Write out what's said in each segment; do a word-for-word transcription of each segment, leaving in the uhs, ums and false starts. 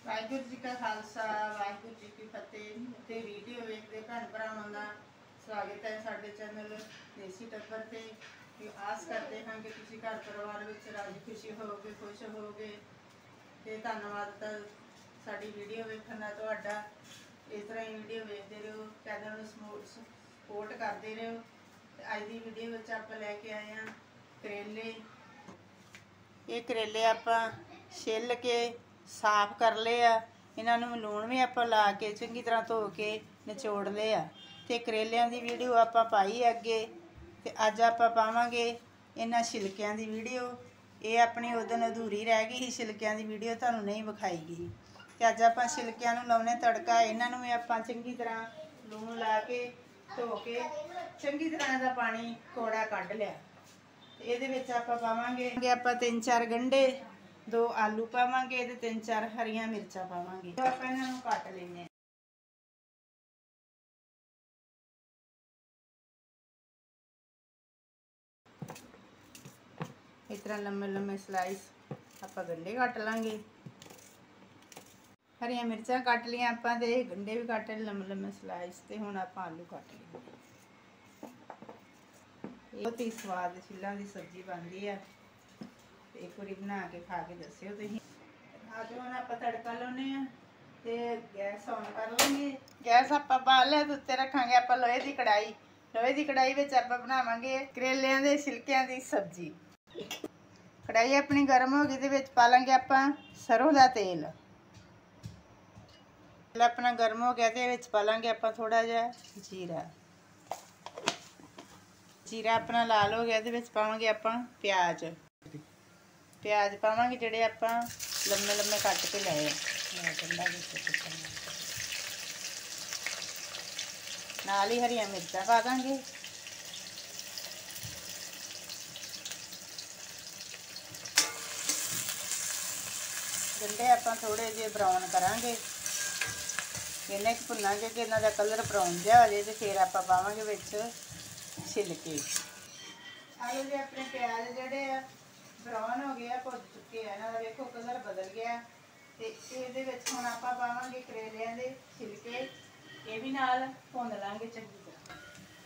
वाहिगुरू जी का खालसा वाहिगुरू जी की फतेह। ते वीडियो वेखते भैन भरावां दा स्वागत है साडे चैनल देसी टब्बर ते। आस करते हैं कि तुसीं घर परिवार विच राजी खुशी होवोगे, खुश होवोगे। ते धन्नवाद ता साडी वीडियो वेखण दा तुहाडा। इस तरह ही वीडियो वेखते रहो, चैनल नूं सपोर्ट करते रहो। ते अज दी वीडियो विच आपां लैके आए हैं करेले। ये करेले आपां छिल के साफ कर ले आ। इन्हां नूं लूण भी आपां ला के चंगी तरह धो के निचोड़ ले आ। ते करेलियां दी वीडियो आपां पाई अगे। ते अज आपां पावांगे इन्हां छिलकियां दी वीडियो। ये अपनी उस दिन अधूरी रह गई ही, छिलकियां दी वीडियो तुहानूं नहीं विखाई गई। ते अज आपां छिलकियां नूं लाउने तड़का। इन्हां नूं भी आपां चंगी तरह लूण ला के धो के चंगी तरह दा पानी कौड़ा कढ लिया। ਇਹਦੇ ਵਿੱਚ ਆਪਾਂ ਪਾਵਾਂਗੇ ਆਪਾਂ ਤਿੰਨ ਚਾਰ ਗੰਢੇ, ਦੋ ਆਲੂ ਪਾਵਾਂਗੇ ਤੇ ਤਿੰਨ ਚਾਰ ਹਰੀਆਂ ਮਿਰਚਾਂ ਪਾਵਾਂਗੇ। ਆਪਾਂ ਇਹਨਾਂ ਨੂੰ ਕੱਟ ਲੈਣੇ ਇਸ ਤਰ੍ਹਾਂ ਲੰਮੇ ਲੰਮੇ ਸਲਾਈਸ। ਆਪਾਂ ਗੰਢੇ ਕੱਟ ਲਾਂਗੇ, ਹਰੀਆਂ ਮਿਰਚਾਂ ਕੱਟ ਲੀਆਂ ਆਪਾਂ ਤੇ ਗੰਢੇ ਵੀ ਕੱਟ ਲਏ ਲੰਮੇ ਲੰਮੇ ਸਲਾਈਸ। ਤੇ ਹੁਣ ਆਪਾਂ ਆਲੂ ਕੱਟ ਲਈਏ। बहुत ही स्वाद छिल्लां दी सब्जी बनती है। एक बार बना के खा के दस्सिओ तुसीं। आज हुण आपां तड़का लाउने आ ते गैस ऑन कर लेंगे। गैस आपां बाल लिया ते उत्ते रखांगे आपां लोहे दी कढ़ाई। लोहे दी कढ़ाई विच आपां बनावांगे करेलियां दे छिलकियां दी सब्जी। कढ़ाई अपनी गर्म हो गई ते विच पा लांगे आपां सरों दा तेल। तेल अपना गर्म हो गया ते विच पा लांगे आपां थोड़ा जिहा जीरा। जीरा अपना लाल हो गया तो पावांगे आपां प्याज। प्याज पावांगे जिहड़े आपां लम्मे लम्मे कट के लाए। नाल ही हरियां मिर्चां पा देंगे। गंढे आपां थोड़े जे ब्राउन करांगे। इन्ने क भुनांगे कि इन्हां दा कलर ब्राउन जिहा हो जाए ते फिर आपां पावांगे विच छिलके। आलू जे अपने प्याज जिहड़े आ ब्राउन हो गए, भुज चुके हैं। इन्हां दा देखो कलर बदल गया। ते इहदे विच हुण आपां पावांगे करेलियां दे छिलके। ये भी नाल भुन लांगे चंगी तरह।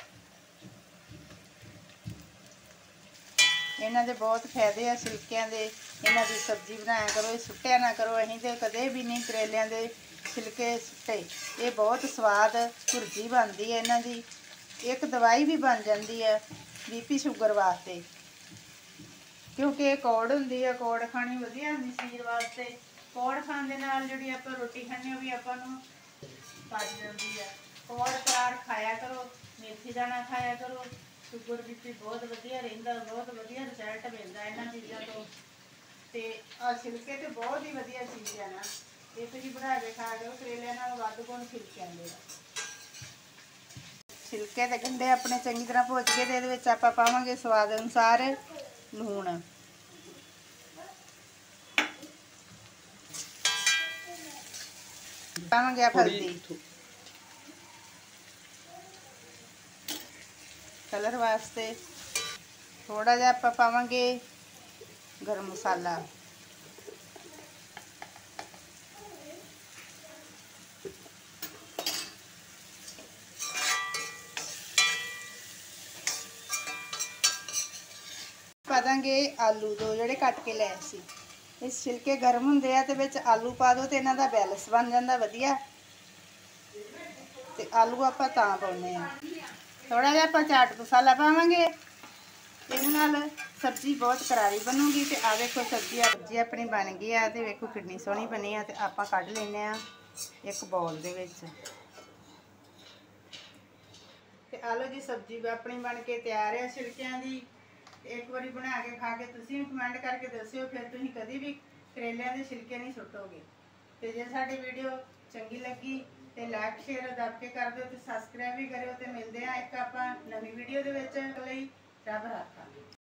इन्हां दे बहुत फायदे आ छिलकियां दे। इन्हां दी सब्जी बनाया करो, सुट्टिया ना करो। असीं ते कदे भी नहीं करेलियां दे छिलके सुट्टे। ये बहुत स्वाद भुर्जी बनदी है इन्हां दी। एक दवाई भी बन जाती है बीपी शुगर वास्ते, क्योंकि कौड़ होंदी है। कौड़ खानी वधिया होंदी शरीर वास्ते। कौड़ खाण दे नाल जिहड़ी आपां रोटी खाने भी आपां नूं पच जाती है। कौड़ परार खाया करो, मेथी दाना खाया करो। शुगर बीपी बहुत वधिया रहिंदा, बहुत वधिया रिजल्ट मिलदा इन्हां चीज़ां तो। ते आ छिलके तो बहुत ही वधिया चीज़ है ना। ये तुसीं बना के खाया करो। करेलियां नाल वध गुण छिलकियां दे। छिलके ते गंढे अपने चंगी तरह भुज के ते इहदे विच आपां पावांगे स्वाद अनुसार लूण। पावांगे आप हल्दी कलर वास्ते। थोड़ा जिहा आपां पावांगे गरम मसाला। पा देंगे आलू दो जिहड़े कट के लै सी। इस छिलके गर्म हुंदे आ ते विच आलू पा दो ते इन्हां दा बैलेंस बन जांदा वधिया। ते आलू आपां तां पाउने आ। थोड़ा जिहा आपां चाट मसाला पावांगे। इहदे नाल सब्जी बहुत करारी बनूगी। ते आ देखो सब्जी सब्जी अपनी बन गई आ ते वेखो कितनी सोहनी बनी आ। ते आपां कढ लैने आ एक बाउल दे विच। ते आलू दी सब्जी अपनी बन के तैयार है छिलकियां दी। एक बारी बना के खा के तुसीं कमेंट करके दस्सिओ, फिर तुसीं कभी भी करेलियां दे छिलके नहीं सुट्टोगे। ते जे साडी वीडियो चंगी लगी तो लाइक शेयर दब के कर दिओ ते सबसक्राइब भी करिओ। ते मिलदे आ एक आपां नवीं वीडियो दे विच। रब राखा।